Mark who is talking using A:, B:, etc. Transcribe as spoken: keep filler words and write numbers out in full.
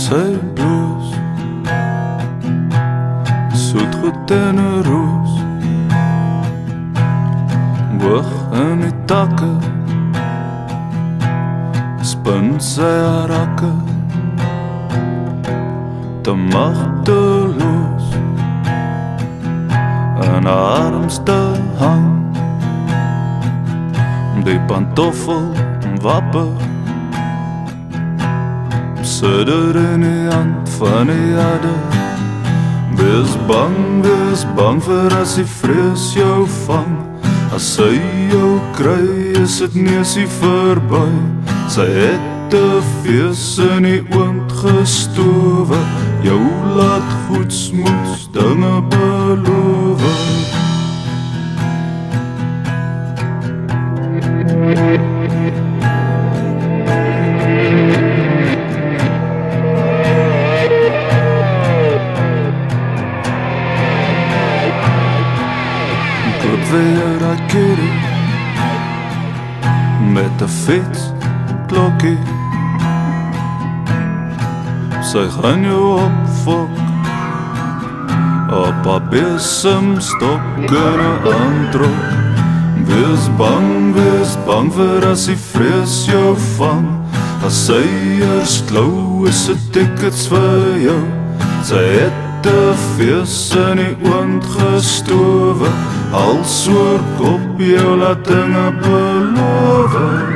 A: sy bloos, soetgoed en 'n roos, hoog in die takke, spin sy haar rakke, te magteloos, in haar arms te hang, die pantoffel wapper, sidder in die hand van die adder. Wees bang, wees bang vir as die vrees jou vang. As sy jou kry, is het neusie verby. Sy het 'n fees in die oond gestowe, jou laat goedsmoeds dinge beloof. Koop weer dat kitty met 'n fiets klokkie, sy gaan jou opfok op 'n besemstok en 'n aantrok. Wees bang, wees bang vir as die vrees jou vang. As sy eers klou, is het tickets vir jou. Sy het 'n fees in die oond gestowe, als oor kop jou laat dinge beloof.